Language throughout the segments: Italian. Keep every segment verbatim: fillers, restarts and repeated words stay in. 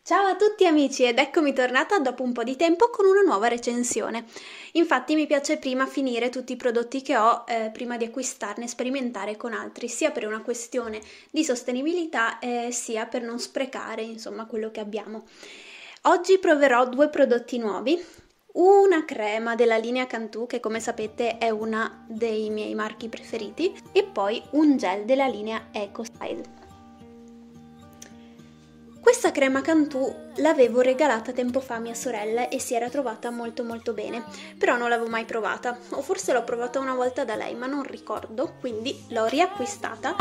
Ciao a tutti amici ed eccomi tornata dopo un po' di tempo con una nuova recensione. Infatti mi piace prima finire tutti i prodotti che ho eh, prima di acquistarne e sperimentare con altri, sia per una questione di sostenibilità eh, sia per non sprecare insomma quello che abbiamo. Oggi proverò due prodotti nuovi, una crema della linea Cantu che come sapete è una dei miei marchi preferiti e poi un gel della linea Eco Style. Questa crema Cantu l'avevo regalata tempo fa a mia sorella e si era trovata molto molto bene, però non l'avevo mai provata, o forse l'ho provata una volta da lei, ma non ricordo, quindi l'ho riacquistata.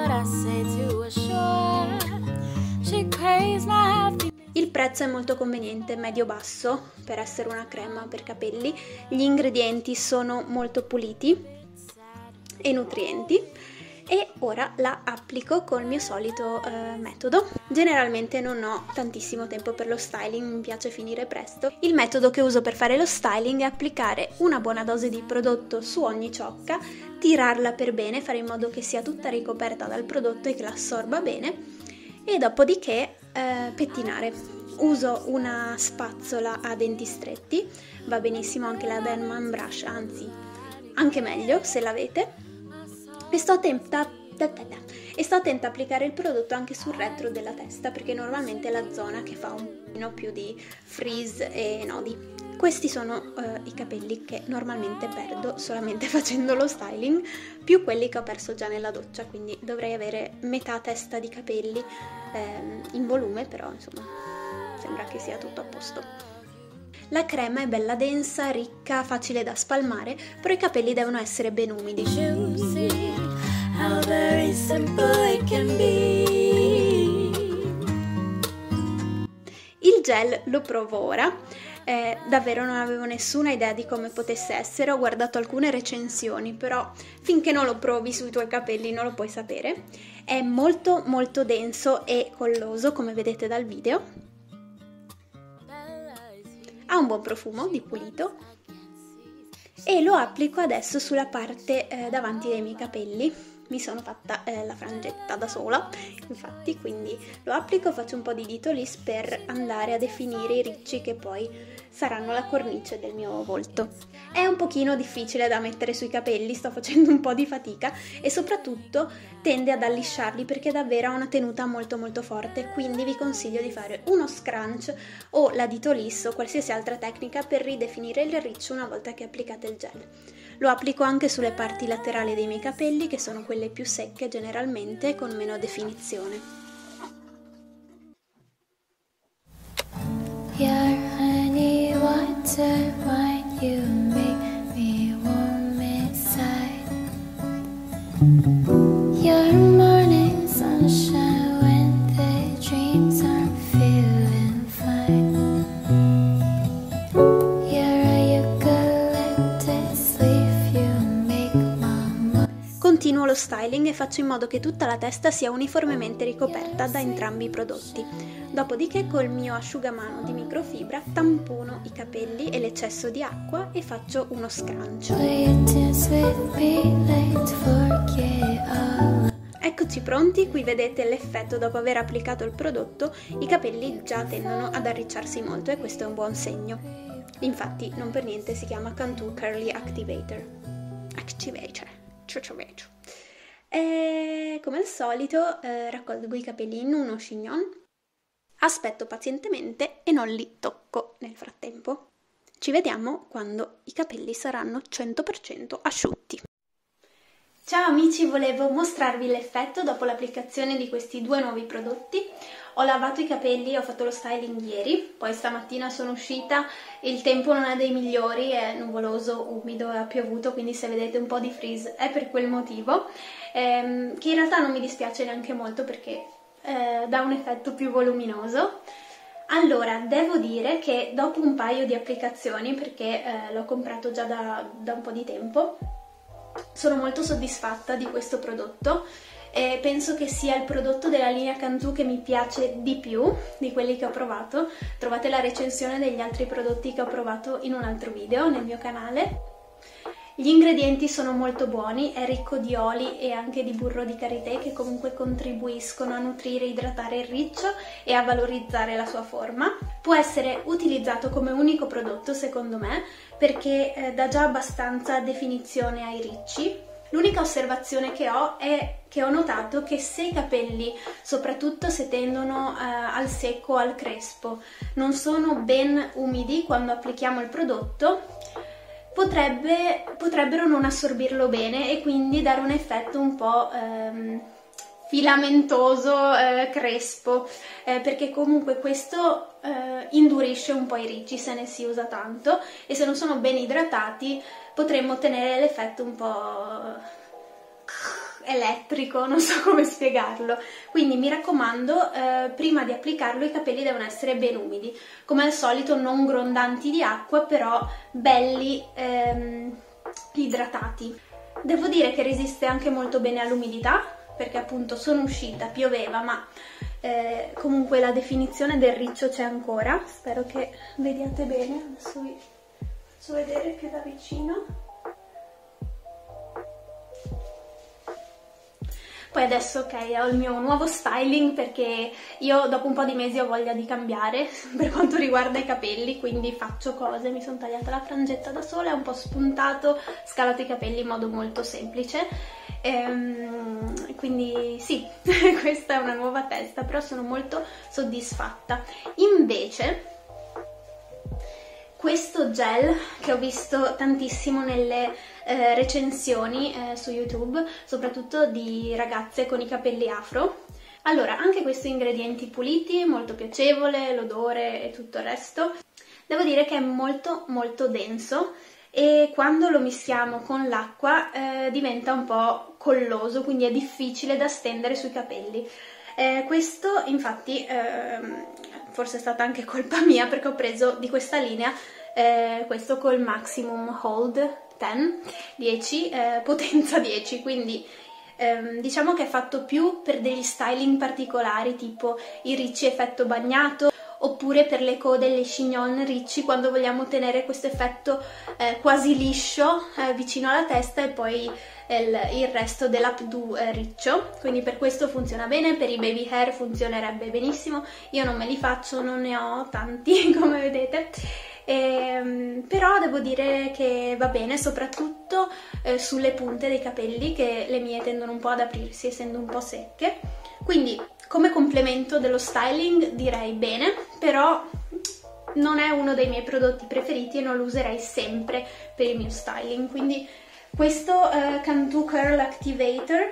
Il prezzo è molto conveniente, medio-basso, per essere una crema per capelli, gli ingredienti sono molto puliti e nutrienti. E ora la applico col mio solito eh, metodo. Generalmente non ho tantissimo tempo per lo styling, mi piace finire presto. Il metodo che uso per fare lo styling è applicare una buona dose di prodotto su ogni ciocca, tirarla per bene, fare in modo che sia tutta ricoperta dal prodotto e che l'assorba bene e dopodiché eh, pettinare. Uso una spazzola a denti stretti, va benissimo anche la Denman Brush, anzi anche meglio se l'avete. E sto attenta, e sto attenta a applicare il prodotto anche sul retro della testa perché normalmente è la zona che fa un pochino più di frizz e nodi. Questi sono uh, i capelli che normalmente perdo solamente facendo lo styling, più quelli che ho perso già nella doccia, quindi dovrei avere metà testa di capelli ehm, in volume, però insomma sembra che sia tutto a posto. La crema è bella densa, ricca, facile da spalmare, però i capelli devono essere ben umidi. Il gel lo provo ora, eh, davvero non avevo nessuna idea di come potesse essere, ho guardato alcune recensioni, però finché non lo provi sui tuoi capelli non lo puoi sapere. È molto molto denso e colloso, come vedete dal video. Ha un buon profumo di pulito e lo applico adesso sulla parte eh, davanti dei miei capelli. Mi sono fatta eh, la frangetta da sola, infatti, quindi lo applico, faccio un po' di ditolis per andare a definire i ricci che poi saranno la cornice del mio volto. È un pochino difficile da mettere sui capelli, sto facendo un po' di fatica e soprattutto tende ad allisciarli perché davvero ha una tenuta molto molto forte, quindi vi consiglio di fare uno scrunch o la ditolis o qualsiasi altra tecnica per ridefinire il riccio una volta che applicate il gel. Lo applico anche sulle parti laterali dei miei capelli, che sono quelle più secche generalmente, con meno definizione. Your honey water wine, you make me warm inside. Your morning sunshine when the dreams are feeling fine. Continuo lo styling e faccio in modo che tutta la testa sia uniformemente ricoperta da entrambi i prodotti. Dopodiché col mio asciugamano di microfibra tampono i capelli e l'eccesso di acqua e faccio uno scrunch. Eccoci pronti, qui vedete l'effetto dopo aver applicato il prodotto, i capelli già tendono ad arricciarsi molto e questo è un buon segno. Infatti non per niente si chiama Cantu Curly Activator. Activator. E come al solito eh, raccolgo i capelli in uno chignon, aspetto pazientemente e non li tocco nel frattempo. Ci vediamo quando i capelli saranno cento per cento asciutti. Ciao amici, volevo mostrarvi l'effetto dopo l'applicazione di questi due nuovi prodotti. Ho lavato i capelli, ho fatto lo styling ieri, poi stamattina sono uscita, il tempo non è dei migliori, è nuvoloso, umido e ha piovuto, quindi se vedete un po' di frizz è per quel motivo, ehm, che in realtà non mi dispiace neanche molto perché eh, dà un effetto più voluminoso. Allora, devo dire che dopo un paio di applicazioni, perché eh, l'ho comprato già da, da un po' di tempo, sono molto soddisfatta di questo prodotto. E penso che sia il prodotto della linea Cantu che mi piace di più di quelli che ho provato. Trovate la recensione degli altri prodotti che ho provato in un altro video nel mio canale. Gli ingredienti sono molto buoni, è ricco di oli e anche di burro di karité che comunque contribuiscono a nutrire e idratare il riccio e a valorizzare la sua forma. Può essere utilizzato come unico prodotto secondo me perché eh, dà già abbastanza definizione ai ricci. L'unica osservazione che ho è che ho notato che se i capelli, soprattutto se tendono eh, al secco o al crespo, non sono ben umidi quando applichiamo il prodotto, Potrebbe, potrebbero non assorbirlo bene e quindi dare un effetto un po' ehm, filamentoso, eh, crespo, eh, perché comunque questo eh, indurisce un po' i ricci se ne si usa tanto e se non sono ben idratati potremmo ottenere l'effetto un po' elettrico, non so come spiegarlo. Quindi mi raccomando, eh, prima di applicarlo i capelli devono essere ben umidi, come al solito non grondanti di acqua, però belli ehm, idratati. Devo dire che resiste anche molto bene all'umidità, perché appunto sono uscita, pioveva, ma eh, comunque la definizione del riccio c'è ancora. Spero che vediate bene, adesso vi faccio vedere più da vicino. Poi adesso ok, ho il mio nuovo styling perché io dopo un po' di mesi ho voglia di cambiare per quanto riguarda i capelli, quindi faccio cose, mi sono tagliata la frangetta da sola, ho un po' spuntato, scalato i capelli in modo molto semplice, ehm, quindi sì, questa è una nuova testa, però sono molto soddisfatta. Invece questo gel che ho visto tantissimo nelle eh, recensioni eh, su YouTube, soprattutto di ragazze con i capelli afro. Allora, anche questi ingredienti puliti, molto piacevole, l'odore e tutto il resto. Devo dire che è molto molto denso e quando lo mischiamo con l'acqua eh, diventa un po' colloso, quindi è difficile da stendere sui capelli. Eh, questo infatti ehm, forse è stata anche colpa mia perché ho preso di questa linea eh, questo col Maximum Hold dieci, eh, potenza dieci, quindi ehm, diciamo che è fatto più per degli styling particolari tipo i ricci effetto bagnato oppure per le code e le chignon ricci quando vogliamo ottenere questo effetto eh, quasi liscio eh, vicino alla testa e poi il, il resto dell'updo eh, riccio, quindi per questo funziona bene. Per i baby hair funzionerebbe benissimo, io non me li faccio, non ne ho tanti come vedete, e, però devo dire che va bene soprattutto eh, sulle punte dei capelli, che le mie tendono un po' ad aprirsi essendo un po' secche, quindi come complemento dello styling direi bene, però non è uno dei miei prodotti preferiti e non lo userei sempre per il mio styling. Quindi questo eh, Cantu Curl Activator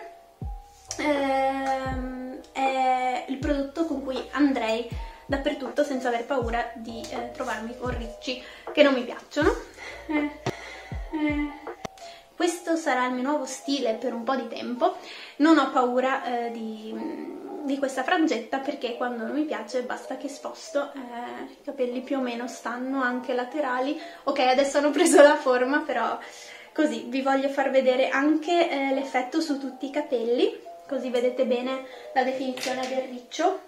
eh, è il prodotto con cui andrei dappertutto senza aver paura di eh, trovarmi con ricci che non mi piacciono. Eh, eh. Questo sarà il mio nuovo stile per un po' di tempo, non ho paura eh, di, di questa frangetta perché quando non mi piace basta che sposto, eh, i capelli più o meno stanno anche laterali, ok adesso hanno preso la forma, però così vi voglio far vedere anche eh, l'effetto su tutti i capelli, così vedete bene la definizione del riccio.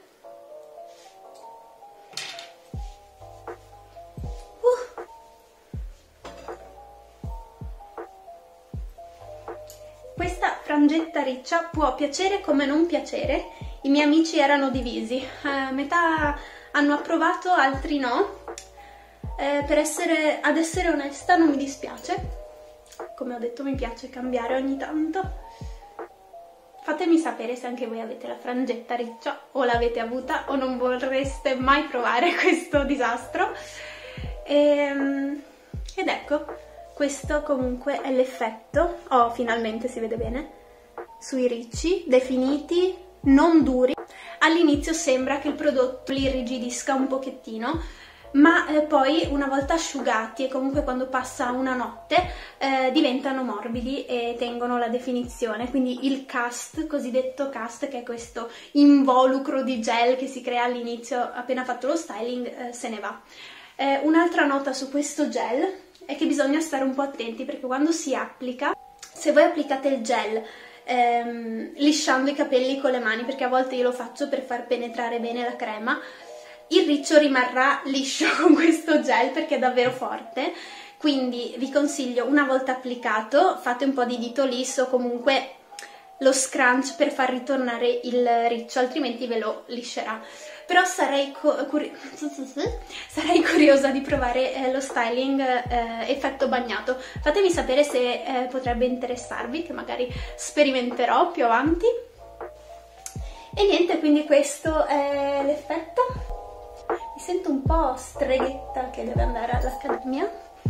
Questa frangetta riccia può piacere come non piacere, i miei amici erano divisi, eh, metà hanno approvato, altri no, eh, per essere, ad essere onesta non mi dispiace, come ho detto mi piace cambiare ogni tanto. Fatemi sapere se anche voi avete la frangetta riccia o l'avete avuta o non vorreste mai provare questo disastro. E, ed ecco. Questo comunque è l'effetto, oh finalmente si vede bene, sui ricci, definiti, non duri. All'inizio sembra che il prodotto li irrigidisca un pochettino, ma eh, poi una volta asciugati e comunque quando passa una notte eh, diventano morbidi e tengono la definizione, quindi il cast, cosiddetto cast, che è questo involucro di gel che si crea all'inizio appena fatto lo styling, eh, se ne va. Eh, un'altra nota su questo gel è che bisogna stare un po' attenti perché quando si applica, se voi applicate il gel ehm, lisciando i capelli con le mani, perché a volte io lo faccio per far penetrare bene la crema, il riccio rimarrà liscio con questo gel perché è davvero forte, quindi vi consiglio, una volta applicato, fate un po' di dito lisso o comunque lo scrunch per far ritornare il riccio, altrimenti ve lo liscerà. Però sarei, curi sarei curiosa di provare eh, lo styling eh, effetto bagnato. Fatemi sapere se eh, potrebbe interessarvi, che magari sperimenterò più avanti. E niente, quindi questo è l'effetto. Mi sento un po' streghetta che deve andare all'accademia.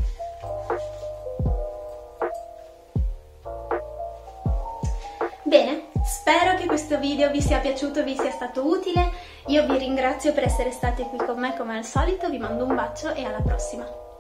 Bene, spero che questo video vi sia piaciuto, vi sia stato utile. Io vi ringrazio per essere stati qui con me come al solito, vi mando un bacio e alla prossima!